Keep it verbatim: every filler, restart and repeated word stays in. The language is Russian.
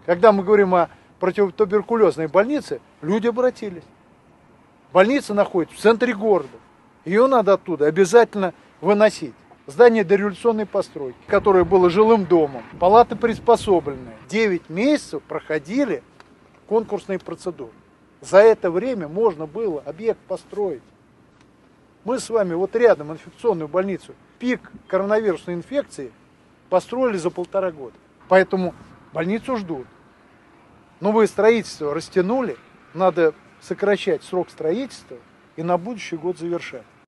Когда мы говорим о противотуберкулезной больнице, люди обратились. Больница находится в центре города. Ее надо оттуда обязательно выносить. Здание дореволюционной постройки, которое было жилым домом, палаты приспособленные. Девять месяцев проходили конкурсные процедуры. За это время можно было объект построить. Мы с вами вот рядом инфекционную больницу, пик коронавирусной инфекции построили за полтора года. Поэтому больницу ждут. Но вы строительство растянули, надо сокращать срок строительства и на будущий год завершать.